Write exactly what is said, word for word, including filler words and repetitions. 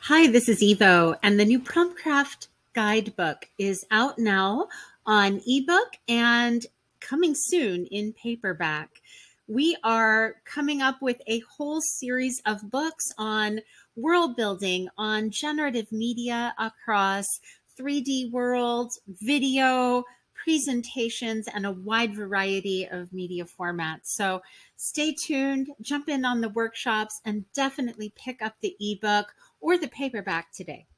Hi, this is Evo, and the new Promptcraft guidebook is out now on ebook and coming soon in paperback. We are coming up with a whole series of books on world building, on generative media across three D worlds, video, presentations, and a wide variety of media formats. So stay tuned, jump in on the workshops, and definitely pick up the ebook or the paperback today.